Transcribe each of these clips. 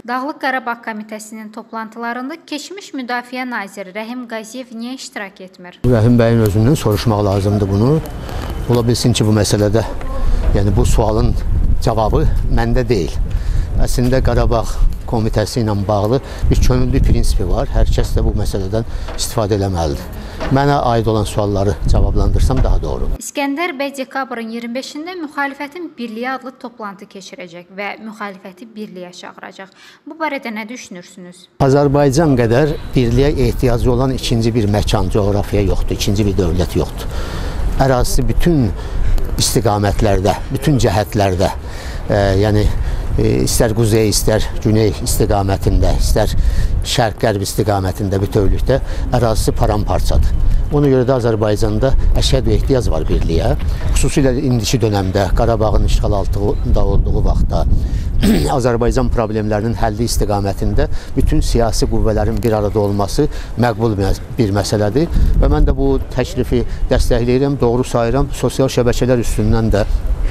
Dağlıq Qarabağ Komitəsinin toplantılarında keçmiş Müdafiə Naziri Rəhim Qaziyev niyə iştirak etmir? Rəhim bəyin özündən soruşmaq lazımdır bunu. Ola bilsin ki, bu məsələdə, yəni bu sualın cavabı məndə deyil. Əslində Qarabağ Komitəsi ilə bağlı bir könüllü prinsipi var. Hər kəs də bu məsələdən istifadə eləməlidir. Mənə aid olan sualları cavablandırsam daha doğru. İskəndər bəy dekabrın 25-də müxalifətin birliyi adlı toplantı keçirəcək və müxalifəti birliyə çağıracaq. Bu barədə nə düşünürsünüz? Azərbaycan qədər birliyə ehtiyacı olan ikinci bir məkan, coğrafiya yoxdur, ikinci bir dövlət yoxdur. Ərazisi bütün istiqamətlərdə, bütün cəhətlərdə, yəni istər quzey, istər güney istiqamətində, istər şərq-qərb istiqamətində bütövlükdə ərazisi paramparçadır. Ona görə də Azərbaycanda əşəd ehtiyac var birliyə. Xüsusilə indiki dönəmdə Qarabağın işğal altında olduğu vaxtda Azərbaycan problemlərinin həlli istiqamətində bütün siyasi qüvvələrin bir arada olması məqbul bir məsələdir və mən də bu təklifi dəstəkləyirəm, doğru sayıram. Sosial şəbəkələr üstündən də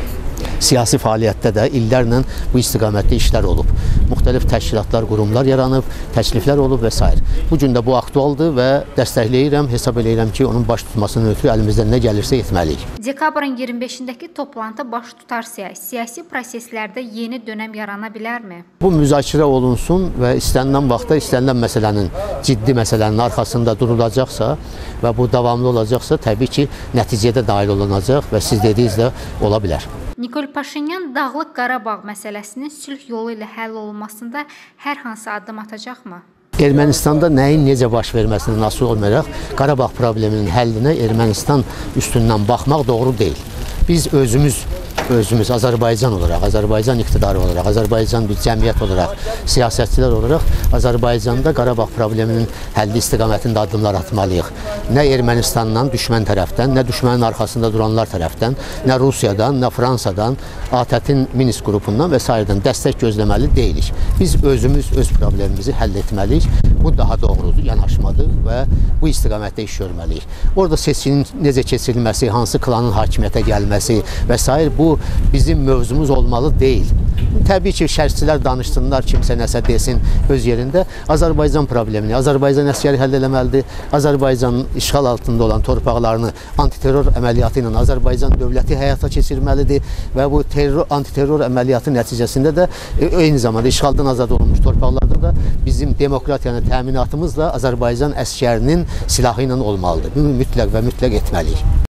siyasi fəaliyyətdə də illərlə bu istiqamətdə işlər olub. Müxtəlif təşkilatlar, qurumlar yaranıb, təkliflər olub və s. Bu gün də bu aktualdır və dəstəkləyirəm, hesab edirəm ki, onun baş tutmasının ötürü əlimizdən nə gəlirsə etməliyik. Dekabrın 25-dəki toplantı baş tutarsa, siyasi proseslərdə yeni dönəm yarana bilərmi? Bu müzakirə olunsun və istənilən vaxtda istənilən məsələnin, ciddi məsələnin arxasında durulacaqsa və bu davamlı olacaqsa, təbii ki, nəticədə daxil olunacaq və siz dediyiniz də ola bilər. Nikol Paşinyan Dağlıq Qarabağ məsələsinin sülh yolu ilə həll olunmasında hər hansı addım atacaqmı? Ermənistanda nəyin necə baş verməsindən asılı olmayaraq Qarabağ probleminin həllinə Ermənistan üstündən baxmaq doğru deyil. Biz özümüz Azərbaycan olaraq, Azərbaycan iqtidarı olaraq, Azərbaycan bir cəmiyyət olaraq, siyasətçilər olaraq Azərbaycanda Qarabağ probleminin həlli istiqamətində addımlar atmalıyıq. Nə Ermənistandan, düşmən tərəfdən, nə düşmənin arxasında duranlar tərəfdən, nə Rusiyadan, nə Fransadan, ATƏT-in Minsk qrupundan və s. dəstək gözləməli deyilik. Biz özümüz öz problemimizi həll etməliyik. Bu daha doğrudur, yanaşmadır və bu istiqamətdə iş görməliyik. Orada seçkinin necə keçirilməsi, hansı klanın hakimiyyətə gəlməsi və s. bu bizim mövzumuz olmalı deyil. Təbii ki, şərhçilər danışsınlar, kimsə nəsə desin öz yerində. Azərbaycan problemini Azərbaycan əsgəri həll eləməlidir. Azərbaycan işğal altında olan torpaqlarını antiterror əməliyyatı ilə Azərbaycan dövləti həyata keçirməlidir və bu antiterror əməliyyatı nəticəsində də eyni zamanda işğaldan azad olunmuş torpaqlarda da bizim demokratiyanın təminatımız da Azərbaycan əsgərinin silahı ilə olmalıdır. Bunu mütləq və mütləq etməliyik.